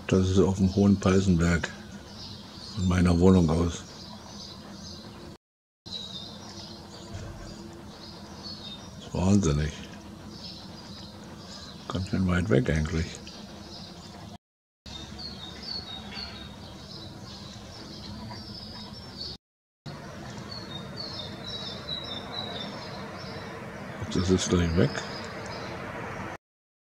Das ist auf dem Hohen Peißenberg von meiner Wohnung aus. Das ist wahnsinnig. Ganz schön weit weg eigentlich. Das ist gleich weg.